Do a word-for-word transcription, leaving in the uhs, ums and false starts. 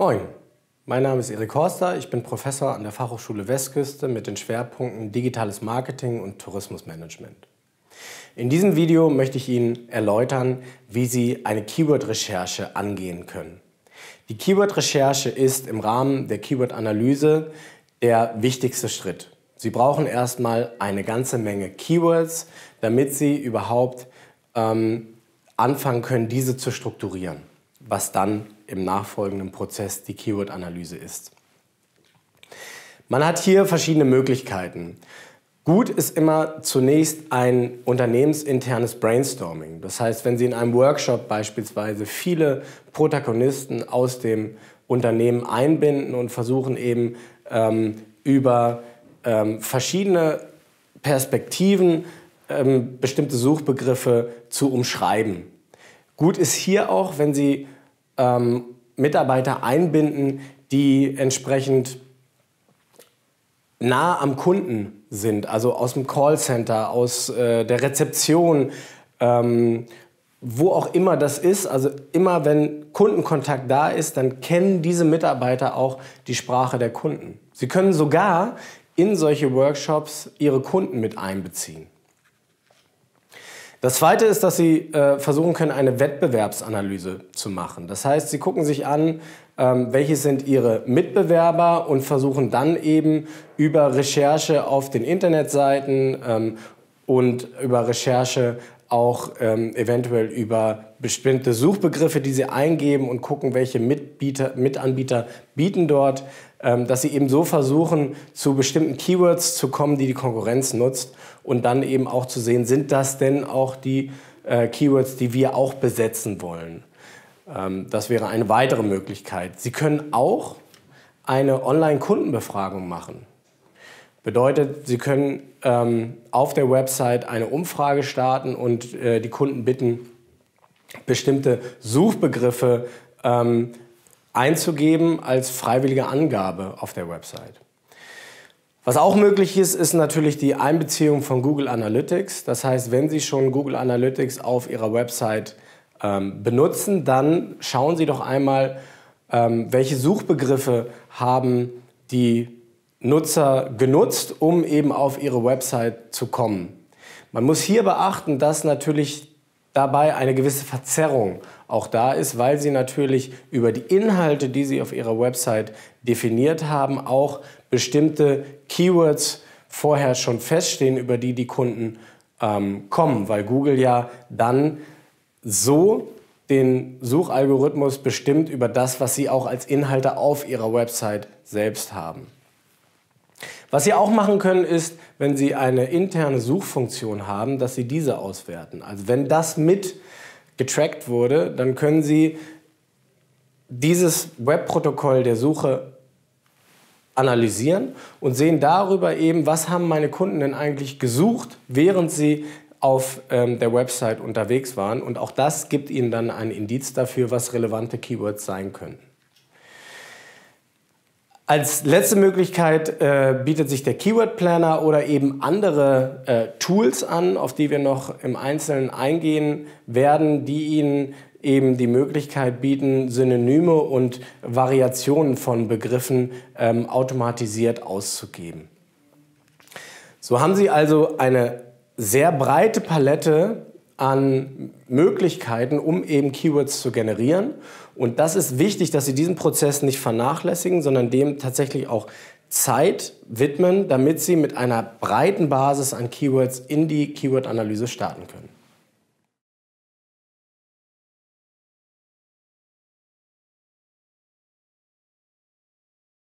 Moin, mein Name ist Erik Horster, ich bin Professor an der Fachhochschule Westküste mit den Schwerpunkten Digitales Marketing und Tourismusmanagement. In diesem Video möchte ich Ihnen erläutern, wie Sie eine Keyword-Recherche angehen können. Die Keyword-Recherche ist im Rahmen der Keyword-Analyse der wichtigste Schritt. Sie brauchen erstmal eine ganze Menge Keywords, damit Sie überhaupt ähm, anfangen können, diese zu strukturieren, was dann im nachfolgenden Prozess die Keyword-Analyse ist. Man hat hier verschiedene Möglichkeiten. Gut ist immer zunächst ein unternehmensinternes Brainstorming. Das heißt, wenn Sie in einem Workshop beispielsweise viele Protagonisten aus dem Unternehmen einbinden und versuchen eben ähm, über ähm, verschiedene Perspektiven ähm, bestimmte Suchbegriffe zu umschreiben. Gut ist hier auch, wenn Sie ähm, Mitarbeiter einbinden, die entsprechend nah am Kunden sind, also aus dem Callcenter, aus äh, der Rezeption, ähm, wo auch immer das ist. Also immer wenn Kundenkontakt da ist, dann kennen diese Mitarbeiter auch die Sprache der Kunden. Sie können sogar in solche Workshops ihre Kunden mit einbeziehen. Das Zweite ist, dass Sie äh, versuchen können, eine Wettbewerbsanalyse zu machen. Das heißt, Sie gucken sich an, ähm, welche sind Ihre Mitbewerber und versuchen dann eben über Recherche auf den Internetseiten ähm, und über Recherche auch ähm, eventuell über bestimmte Suchbegriffe, die Sie eingeben und gucken, welche Mitbieter, Mitanbieter bieten dort, ähm, dass Sie eben so versuchen, zu bestimmten Keywords zu kommen, die die Konkurrenz nutzt und dann eben auch zu sehen, sind das denn auch die äh, Keywords, die wir auch besetzen wollen. Ähm, das wäre eine weitere Möglichkeit. Sie können auch eine Online-Kundenbefragung machen. Bedeutet, Sie können ähm, auf der Website eine Umfrage starten und äh, die Kunden bitten, bestimmte Suchbegriffe ähm, einzugeben als freiwillige Angabe auf der Website. Was auch möglich ist, ist natürlich die Einbeziehung von Google Analytics. Das heißt, wenn Sie schon Google Analytics auf Ihrer Website ähm, benutzen, dann schauen Sie doch einmal, ähm, welche Suchbegriffe haben die Nutzer genutzt, um eben auf ihre Website zu kommen. Man muss hier beachten, dass natürlich dabei eine gewisse Verzerrung auch da ist, weil Sie natürlich über die Inhalte, die Sie auf Ihrer Website definiert haben, auch bestimmte Keywords vorher schon feststehen, über die die Kunden ähm, kommen, weil Google ja dann so den Suchalgorithmus bestimmt über das, was Sie auch als Inhalte auf Ihrer Website selbst haben. Was Sie auch machen können, ist, wenn Sie eine interne Suchfunktion haben, dass Sie diese auswerten. Also wenn das mit getrackt wurde, dann können Sie dieses Webprotokoll der Suche analysieren und sehen darüber eben, was haben meine Kunden denn eigentlich gesucht, während sie auf ähm, der Website unterwegs waren. Und auch das gibt Ihnen dann ein Indiz dafür, was relevante Keywords sein können. Als letzte Möglichkeit äh, bietet sich der Keyword Planner oder eben andere äh, Tools an, auf die wir noch im Einzelnen eingehen werden, die Ihnen eben die Möglichkeit bieten, Synonyme und Variationen von Begriffen ähm, automatisiert auszugeben. So haben Sie also eine sehr breite Palette an Möglichkeiten, um eben Keywords zu generieren. Und das ist wichtig, dass Sie diesen Prozess nicht vernachlässigen, sondern dem tatsächlich auch Zeit widmen, damit Sie mit einer breiten Basis an Keywords in die Keyword-Analyse starten können.